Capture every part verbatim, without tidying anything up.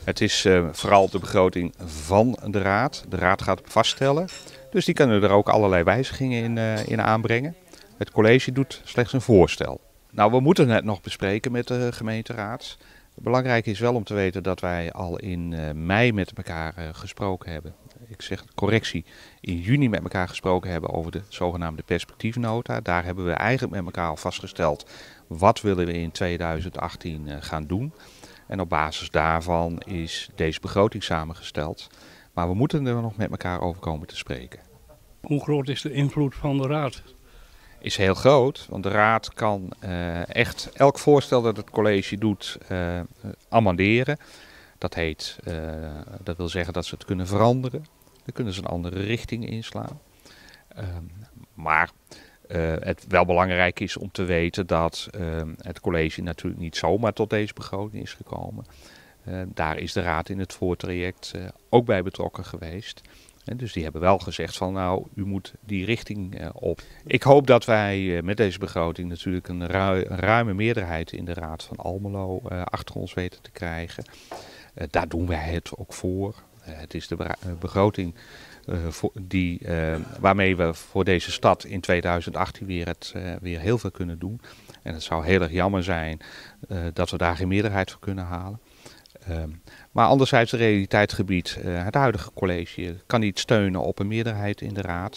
Het is uh, vooral de begroting van de Raad. De Raad gaat het vaststellen. Dus die kunnen er ook allerlei wijzigingen in, uh, in aanbrengen. Het college doet slechts een voorstel. Nou, we moeten het nog bespreken met de gemeenteraad. Belangrijk is wel om te weten dat wij al in uh, mei met elkaar uh, gesproken hebben. Ik zeg correctie, in juni met elkaar gesproken hebben over de zogenaamde perspectiefnota. Daar hebben we eigenlijk met elkaar al vastgesteld wat willen we in tweeduizend achttien uh, gaan doen. En op basis daarvan is deze begroting samengesteld. Maar we moeten er nog met elkaar over komen te spreken. Hoe groot is de invloed van de Raad? Is heel groot, want de Raad kan uh, echt elk voorstel dat het college doet uh, amenderen. Dat heet, uh, dat wil zeggen dat ze het kunnen veranderen. Dan kunnen ze een andere richting inslaan. Uh, maar uh, het wel belangrijk is om te weten dat uh, het college natuurlijk niet zomaar tot deze begroting is gekomen. Uh, daar is de Raad in het voortraject uh, ook bij betrokken geweest. En dus die hebben wel gezegd van nou, u moet die richting uh, op. Ik hoop dat wij uh, met deze begroting natuurlijk een, ru een ruime meerderheid in de Raad van Almelo uh, achter ons weten te krijgen. Uh, daar doen wij het ook voor. Uh, het is de begroting uh, voor die, uh, waarmee we voor deze stad in tweeduizend achttien weer, het, uh, weer heel veel kunnen doen. En het zou heel erg jammer zijn uh, dat we daar geen meerderheid voor kunnen halen. Um, maar anderzijds het realiteitsgebied, uh, het huidige college kan niet steunen op een meerderheid in de Raad.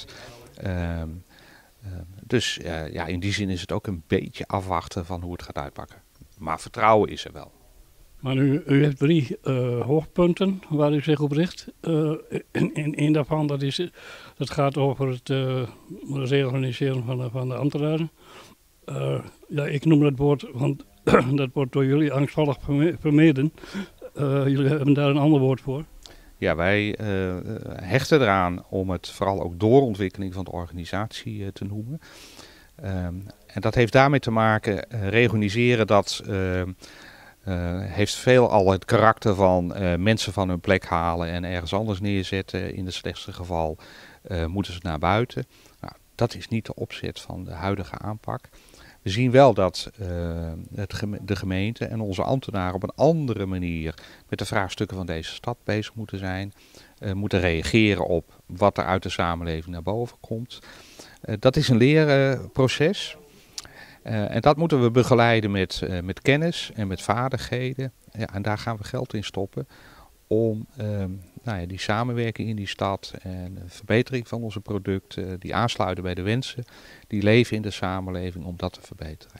Um, uh, dus uh, ja, in die zin is het ook een beetje afwachten van hoe het gaat uitpakken. Maar vertrouwen is er wel. Maar u, u heeft drie uh, hoofdpunten waar u zich op richt. Uh, in, in, in daarvan dat, is, dat gaat over het uh, reorganiseren van de, van de ambtenaren. Uh, ja, ik noem dat woord, want dat wordt door jullie angstvallig vermeden. Uh, jullie hebben daar een ander woord voor. Ja, wij uh, hechten eraan om het vooral ook doorontwikkeling van de organisatie uh, te noemen. Um, en dat heeft daarmee te maken, uh, reorganiseren dat uh, uh, heeft veelal het karakter van uh, mensen van hun plek halen en ergens anders neerzetten. In het slechtste geval uh, moeten ze naar buiten. Nou, dat is niet de opzet van de huidige aanpak. We zien wel dat uh, het geme- de gemeente en onze ambtenaren op een andere manier met de vraagstukken van deze stad bezig moeten zijn. Uh, moeten reageren op wat er uit de samenleving naar boven komt. Uh, dat is een leerproces. Uh, en dat moeten we begeleiden met, uh, met kennis en met vaardigheden. Ja, en daar gaan we geld in stoppen om uh, nou ja, die samenwerking in die stad en de verbetering van onze producten, die aansluiten bij de wensen, die leven in de samenleving, om dat te verbeteren.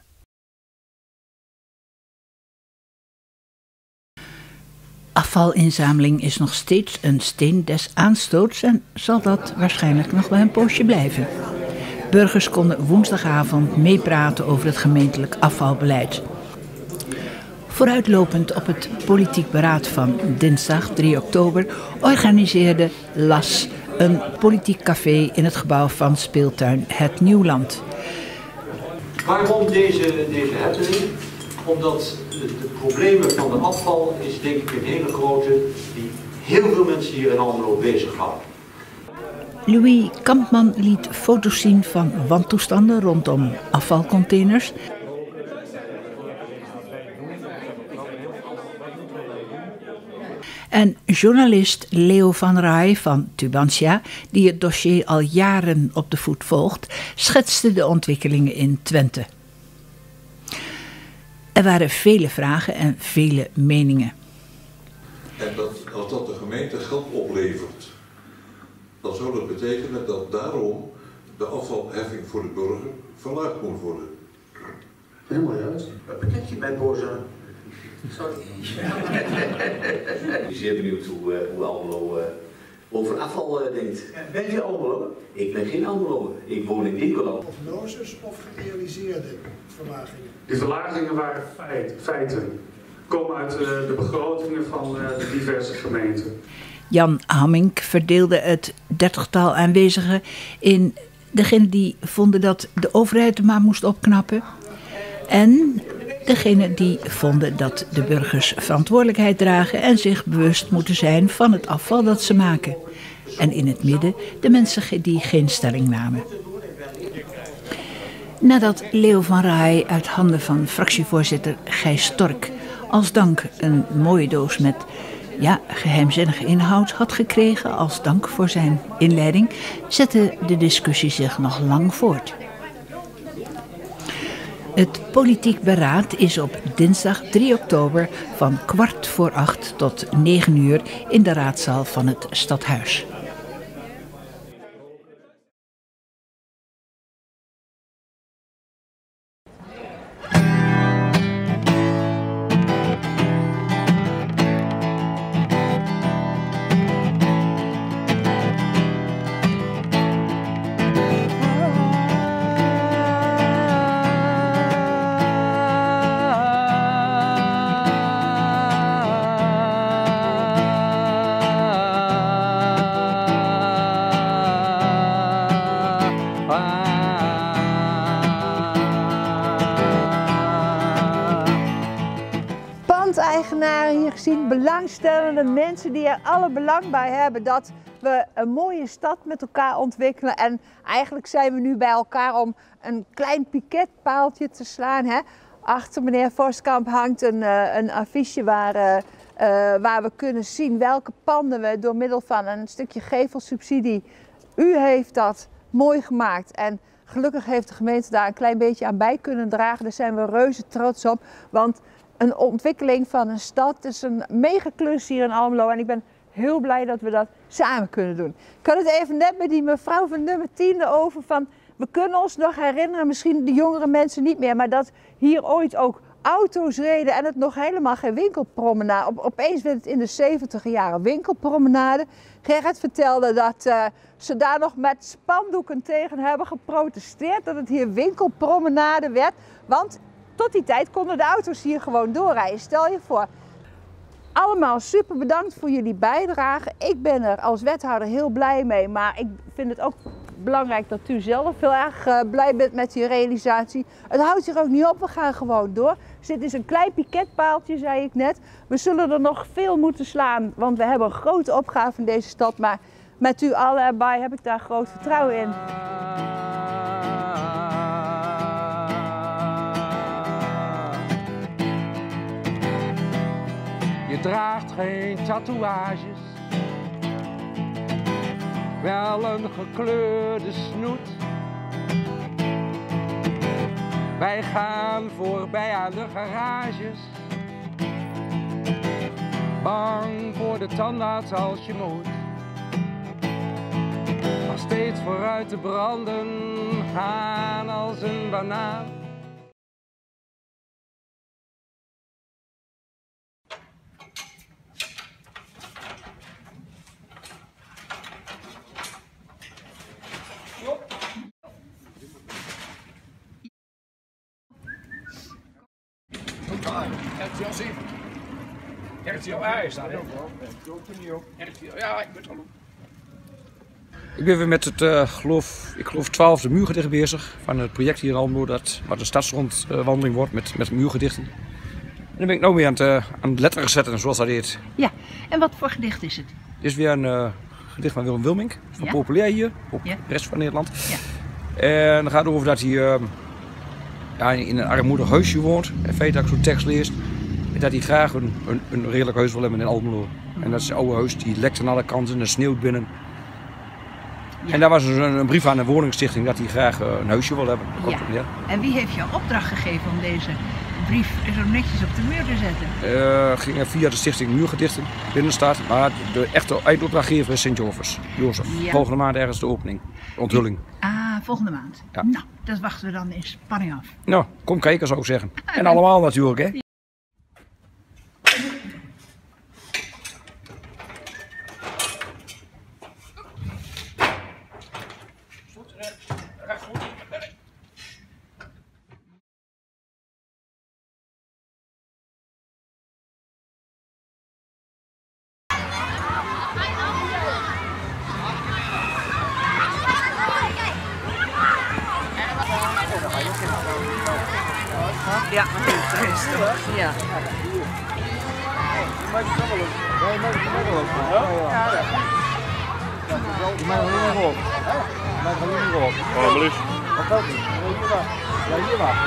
Afvalinzameling is nog steeds een steen des aanstoots en zal dat waarschijnlijk nog wel een poosje blijven. Burgers konden woensdagavond meepraten over het gemeentelijk afvalbeleid. Vooruitlopend op het politiek beraad van dinsdag drie oktober organiseerde L A S een politiek café in het gebouw van speeltuin Het Nieuwland. Waarom deze, deze happening? Omdat de, de problemen van de afval is denk ik een hele grote die heel veel mensen hier in Almelo bezighouden. Louis Kampman liet foto's zien van wantoestanden rondom afvalcontainers. En journalist Leo van Rij van Tubantia, die het dossier al jaren op de voet volgt, schetste de ontwikkelingen in Twente. Er waren vele vragen en vele meningen. En dat, als dat de gemeente geld oplevert, dan zou dat betekenen dat daarom de afvalheffing voor de burger verlaagd moet worden. Helemaal juist. Wat betekent je bij boos aan? Sorry. Ik ben zeer benieuwd hoe, uh, hoe Almelo uh, over afval uh, denkt. Bent u Almelo? Ik ben geen Almelo. Ik woon in Dinkeland. Prognoses of gerealiseerde verlagingen? Die verlagingen waren feit, feiten. Komen uit uh, de begrotingen van uh, de diverse gemeenten. Jan Hammink verdeelde het dertigtal aanwezigen in degenen die vonden dat de overheid maar moest opknappen en degenen die vonden dat de burgers verantwoordelijkheid dragen en zich bewust moeten zijn van het afval dat ze maken. En in het midden de mensen die geen stelling namen. Nadat Leo van Rij uit handen van fractievoorzitter Gijs Stork als dank een mooie doos met ja, geheimzinnige inhoud had gekregen als dank voor zijn inleiding, zette de discussie zich nog lang voort. Het politiek beraad is op dinsdag drie oktober van kwart voor acht tot negen uur in de raadzaal van het stadhuis. Pandeigenaren hier gezien, belangstellende mensen die er alle belang bij hebben dat we een mooie stad met elkaar ontwikkelen. En eigenlijk zijn we nu bij elkaar om een klein piketpaaltje te slaan. Hè? Achter meneer Voskamp hangt een, uh, een affiche waar, uh, uh, waar we kunnen zien welke panden we door middel van een stukje gevelsubsidie. U heeft dat mooi gemaakt en gelukkig heeft de gemeente daar een klein beetje aan bij kunnen dragen. Daar zijn we reuze trots op, want een ontwikkeling van een stad is een megaklus hier in Almelo en ik ben heel blij dat we dat samen kunnen doen. Ik had het even net met die mevrouw van nummer tien over van, we kunnen ons nog herinneren, misschien de jongere mensen niet meer, maar dat hier ooit ook auto's reden en het nog helemaal geen winkelpromenade. Op, opeens werd het in de zeventig jaren winkelpromenade. Gerrit vertelde dat uh, ze daar nog met spandoeken tegen hebben geprotesteerd, dat het hier winkelpromenade werd, want tot die tijd konden de auto's hier gewoon doorrijden. Stel je voor. Allemaal super bedankt voor jullie bijdrage. Ik ben er als wethouder heel blij mee, maar ik vind het ook belangrijk dat u zelf heel erg uh, blij bent met die realisatie. Het houdt hier ook niet op, we gaan gewoon door. Dus dit is een klein piketpaaltje, zei ik net. We zullen er nog veel moeten slaan, want we hebben een grote opgave in deze stad. Maar met u allen erbij heb ik daar groot vertrouwen in. Je draagt geen tatoeages, wel een gekleurde snoet. Wij gaan voorbij aan de garages, bang voor de tandarts als je moet. Maar steeds vooruit te branden, gaan als een banaan. R T L zeven. R T L A is daar, hè? R T L, ja, ik ben het al. Ik ben weer met het, uh, geloof, ik geloof twaalfde muurgedicht bezig van het project hier in Almelo, dat wat een stadsrondwandeling wordt met, met muurgedichten. En dan ben ik nu weer aan het, uh, aan het letteren zetten, zoals dat heet. Ja, en wat voor gedicht is het? Dit is weer een uh, gedicht van Willem Wilmink, van ja? populair hier, op ja? de rest van Nederland. Ja. En dan gaat het over dat hij uh, ja, in een armoedig huisje woont, in feite dat ik zo'n tekst lees. En dat hij graag een, een, een redelijk huis wil hebben in Almelo. Mm. En dat is het oude huis, die lekt aan alle kanten, er sneeuwt binnen. Ja. En daar was dus een, een brief aan de woningstichting dat hij graag uh, een huisje wil hebben. Ja. Ja. En wie heeft jou opdracht gegeven om deze brief zo netjes op de muur te zetten? Uh, ging via de stichting Muurgedichten Binnenstad, maar de echte eindopdrachtgever is Sint-Jozef. Jozef. Ja. Volgende maand ergens de opening, de onthulling. Ah, volgende maand. Ja. Nou, dat wachten we dan in spanning af. Nou, kom kijken zou ik zeggen. Ah, en allemaal natuurlijk, hè. Ja, ja. Je maakt het wel op. Ja, je maakt het wel op. Ja, ja. Je maakt het niet meer op. Je maakt het niet meer op. Oh, maar lief. Wat ook niet. Hier wacht. Ja, hier wacht.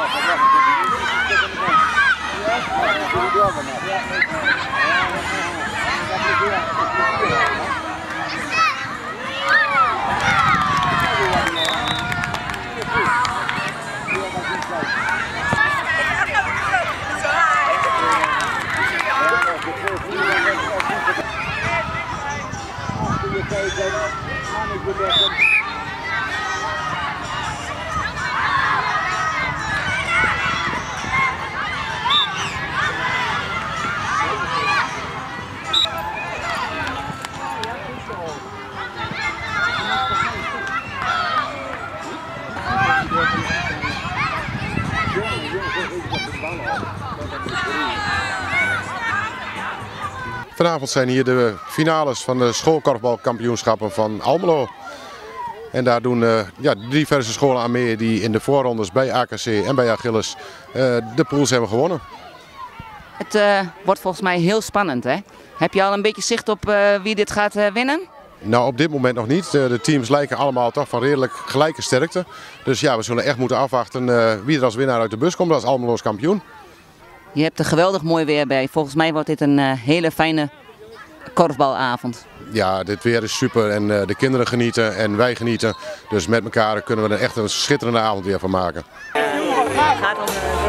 Ja, Vanavond zijn hier de finales van de schoolkorfbalkampioenschappen van Almelo. En daar doen uh, ja, diverse scholen aan mee die in de voorrondes bij A K C en bij Achilles uh, de pools hebben gewonnen. Het uh, wordt volgens mij heel spannend, hè? Heb je al een beetje zicht op uh, wie dit gaat uh, winnen? Nou, op dit moment nog niet. De teams lijken allemaal toch van redelijk gelijke sterkte. Dus ja, we zullen echt moeten afwachten uh, wie er als winnaar uit de bus komt als Almeloos kampioen. Je hebt er geweldig mooi weer bij. Volgens mij wordt dit een uh, hele fijne korfbalavond. Ja, dit weer is super en uh, de kinderen genieten en wij genieten. Dus met elkaar kunnen we er echt een schitterende avond weer van maken. Gaat om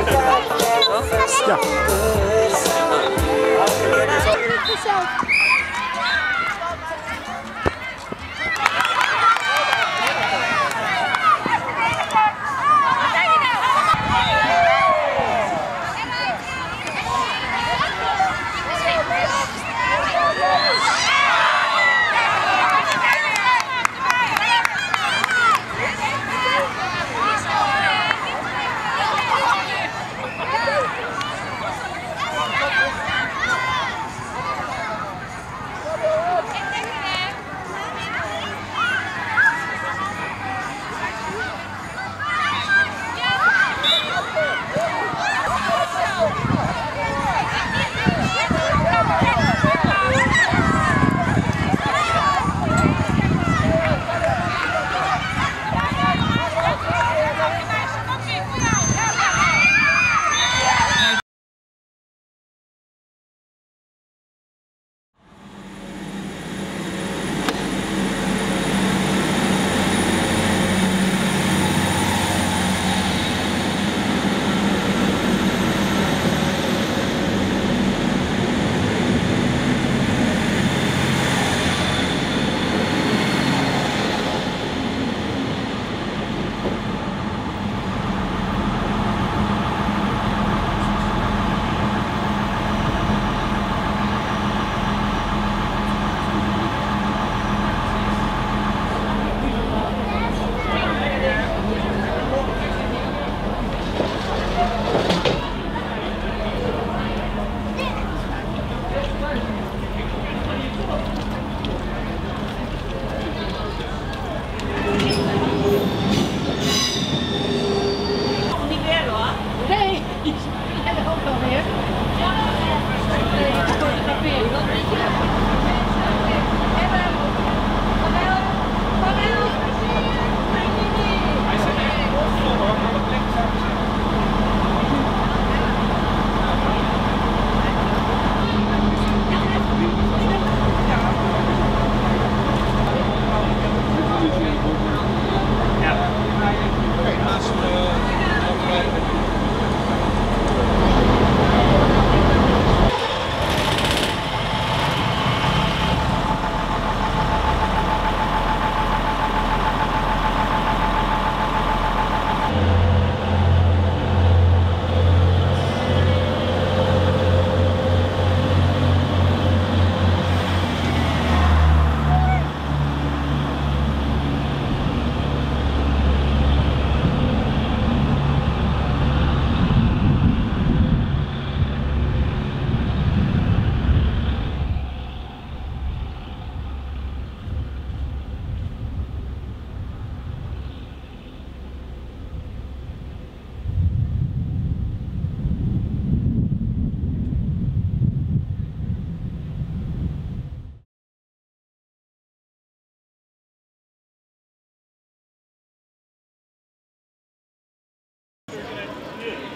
de... Ja.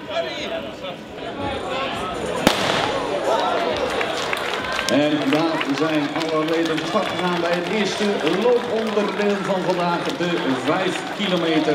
En na zijn alweer de start gegaan bij het eerste looponderdeel van vandaag, de vijf kilometer.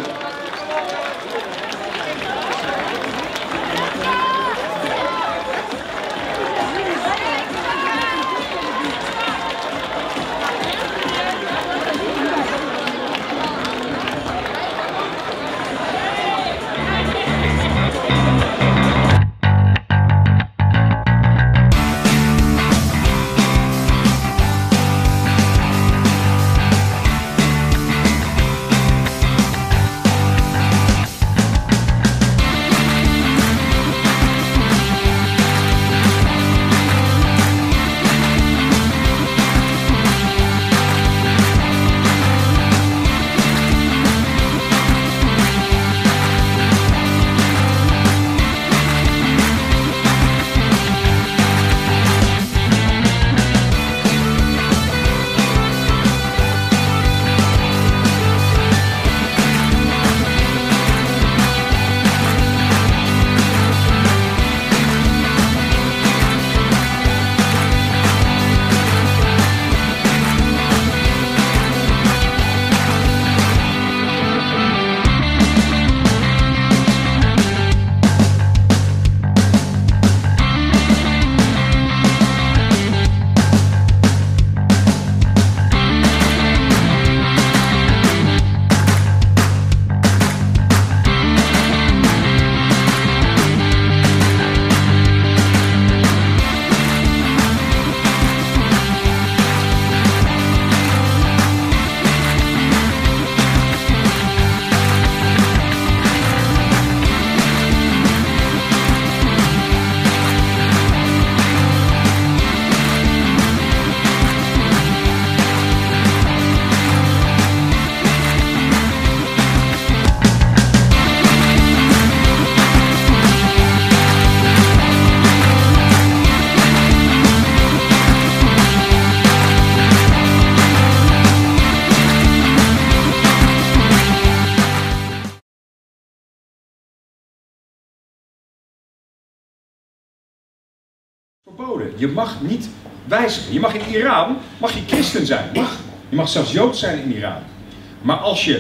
Verboden. Je mag niet wijzigen. Je mag in Iran, mag je christen zijn. Mag. Je mag zelfs Jood zijn in Iran. Maar als je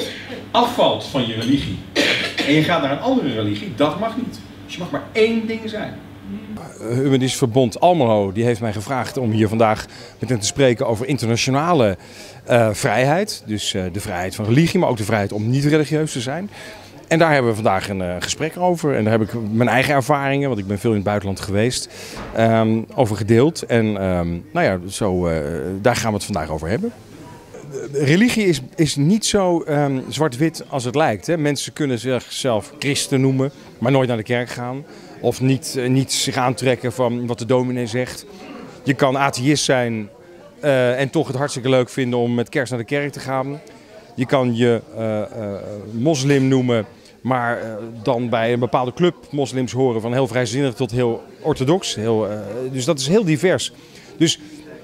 afvalt van je religie en je gaat naar een andere religie, dat mag niet. Dus je mag maar één ding zijn. Humanistisch Verbond Almelo die heeft mij gevraagd om hier vandaag met hen te spreken over internationale uh, vrijheid. Dus uh, de vrijheid van religie, maar ook de vrijheid om niet religieus te zijn. En daar hebben we vandaag een uh, gesprek over. En daar heb ik mijn eigen ervaringen, want ik ben veel in het buitenland geweest, um, over gedeeld. En um, nou ja, zo, uh, daar gaan we het vandaag over hebben. Religie is, is niet zo um, zwart-wit als het lijkt. Hè. Mensen kunnen zichzelf christen noemen, maar nooit naar de kerk gaan. Of niet, uh, niet zich aantrekken van wat de dominee zegt. Je kan atheïst zijn uh, en toch het hartstikke leuk vinden om met kerst naar de kerk te gaan. Je kan je uh, uh, moslim noemen, maar uh, dan bij een bepaalde club moslims horen van heel vrijzinnig tot heel orthodox. Heel, uh, dus dat is heel divers. Dus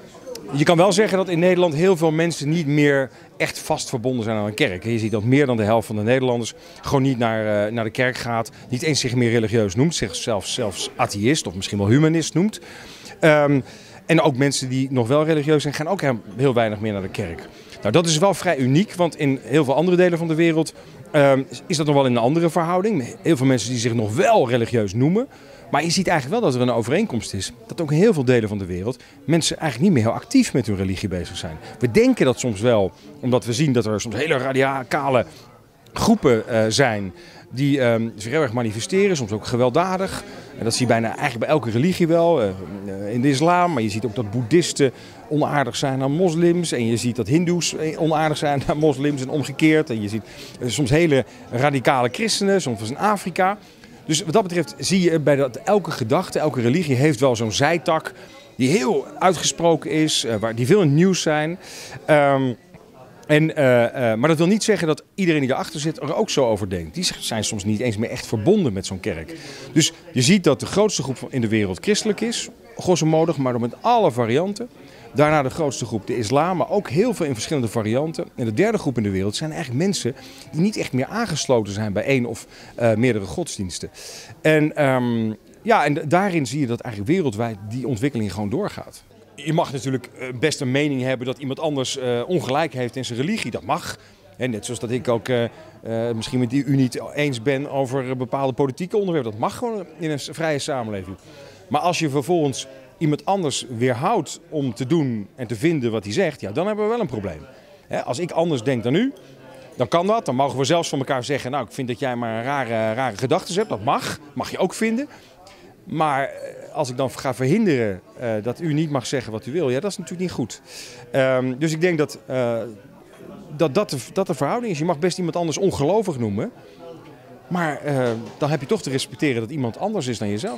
je kan wel zeggen dat in Nederland heel veel mensen niet meer echt vast verbonden zijn aan een kerk. Je ziet dat meer dan de helft van de Nederlanders gewoon niet naar, uh, naar de kerk gaat. Niet eens zich meer religieus noemt, zichzelf zelfs atheïst of misschien wel humanist noemt. Um, en ook mensen die nog wel religieus zijn, gaan ook heel weinig meer naar de kerk. Nou, dat is wel vrij uniek, want in heel veel andere delen van de wereld um, is dat nog wel in een andere verhouding. Heel veel mensen die zich nog wel religieus noemen. Maar je ziet eigenlijk wel dat er een overeenkomst is. Dat ook in heel veel delen van de wereld mensen eigenlijk niet meer heel actief met hun religie bezig zijn. We denken dat soms wel, omdat we zien dat er soms hele radicale groepen uh, zijn die um, zich heel erg manifesteren, soms ook gewelddadig. En dat zie je bijna eigenlijk bij elke religie wel, uh, in de islam. Maar je ziet ook dat boeddhisten onaardig zijn aan moslims. En je ziet dat hindoes onaardig zijn aan moslims en omgekeerd. En je ziet uh, soms hele radicale christenen, soms in Afrika. Dus wat dat betreft zie je bij dat elke gedachte, elke religie heeft wel zo'n zijtak die heel uitgesproken is, uh, waar, die veel in het nieuws zijn. Um, En, uh, uh, maar dat wil niet zeggen dat iedereen die erachter zit er ook zo over denkt. Die zijn soms niet eens meer echt verbonden met zo'n kerk. Dus je ziet dat de grootste groep in de wereld christelijk is, grosso modo, maar dan met alle varianten. Daarna de grootste groep de islam, maar ook heel veel in verschillende varianten. En de derde groep in de wereld zijn eigenlijk mensen die niet echt meer aangesloten zijn bij één of uh, meerdere godsdiensten. En, um, ja, en daarin zie je dat eigenlijk wereldwijd die ontwikkeling gewoon doorgaat. je mag natuurlijk best een mening hebben dat iemand anders uh, ongelijk heeft in zijn religie. Dat mag. En net zoals dat ik ook uh, uh, misschien met u niet eens ben over bepaalde politieke onderwerpen. Dat mag gewoon in een vrije samenleving. Maar als je vervolgens iemand anders weerhoudt om te doen en te vinden wat hij zegt, ja, dan hebben we wel een probleem. Hè, als ik anders denk dan u, dan kan dat. Dan mogen we zelfs van elkaar zeggen, nou, ik vind dat jij maar rare, rare gedachten hebt. Dat mag. Mag je ook vinden. Maar als ik dan ga verhinderen uh, dat u niet mag zeggen wat u wil, ja, dat is natuurlijk niet goed. Um, dus ik denk dat, uh, dat, dat, de, dat de verhouding is. Je mag best iemand anders ongelovig noemen. Maar uh, dan heb je toch te respecteren dat iemand anders is dan jezelf.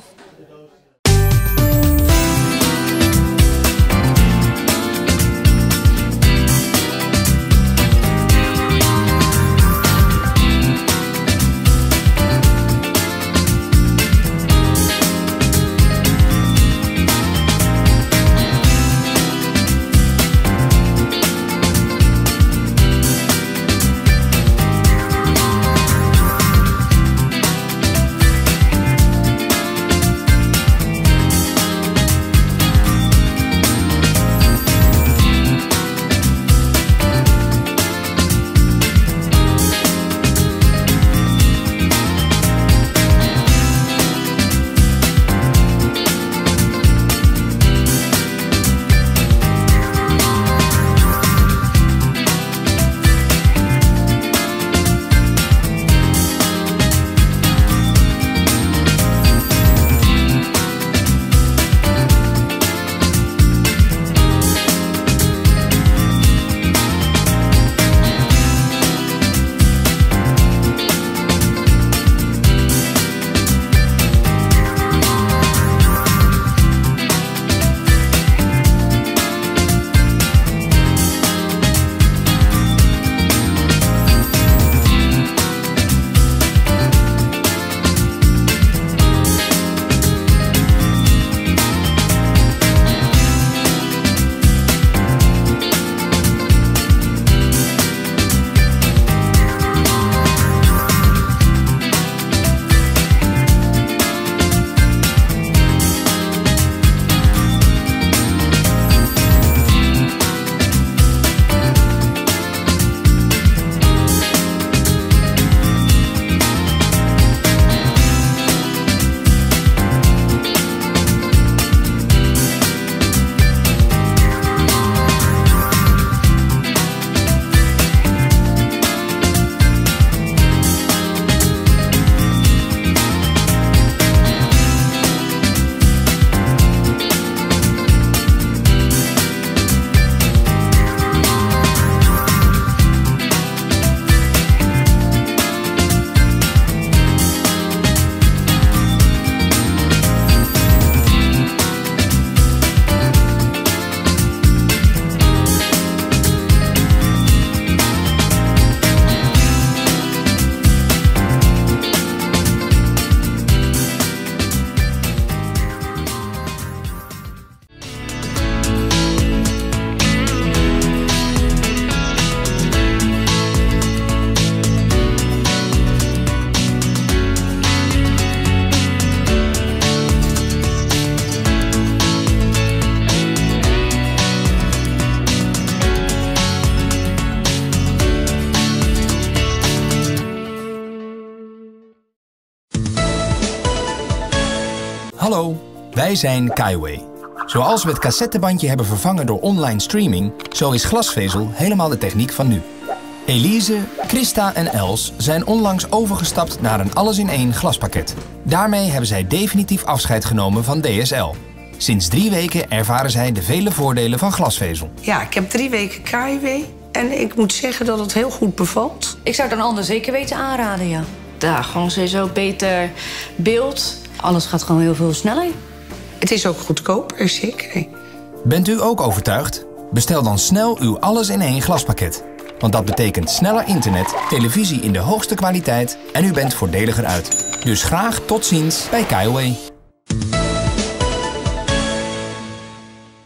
Hallo, wij zijn Kaiway. Zoals we het cassettebandje hebben vervangen door online streaming, zo is glasvezel helemaal de techniek van nu. Elise, Christa en Els zijn onlangs overgestapt naar een alles-in-één glaspakket. Daarmee hebben zij definitief afscheid genomen van D S L. Sinds drie weken ervaren zij de vele voordelen van glasvezel. Ja, ik heb drie weken Kaiway en ik moet zeggen dat het heel goed bevalt. Ik zou het een ander zeker weten aanraden, ja. Ja, gewoon sowieso beter beeld. Alles gaat gewoon heel veel sneller. Het is ook goedkoper, zeker. Bent u ook overtuigd? Bestel dan snel uw alles-in-één glaspakket. Want dat betekent sneller internet, televisie in de hoogste kwaliteit en u bent voordeliger uit. Dus graag tot ziens bij Kaiway.